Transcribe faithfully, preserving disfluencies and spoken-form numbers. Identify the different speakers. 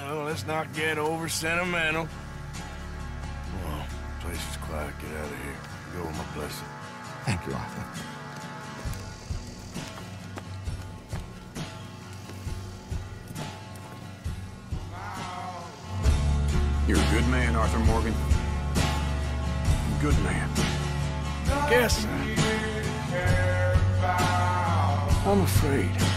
Speaker 1: Well, let's not get over sentimental. Well, place is quiet. Get out of here. Go with my blessing.
Speaker 2: Thank you, Arthur.
Speaker 3: You're a good man, Arthur Morgan. Good man.
Speaker 1: Guess I'm afraid.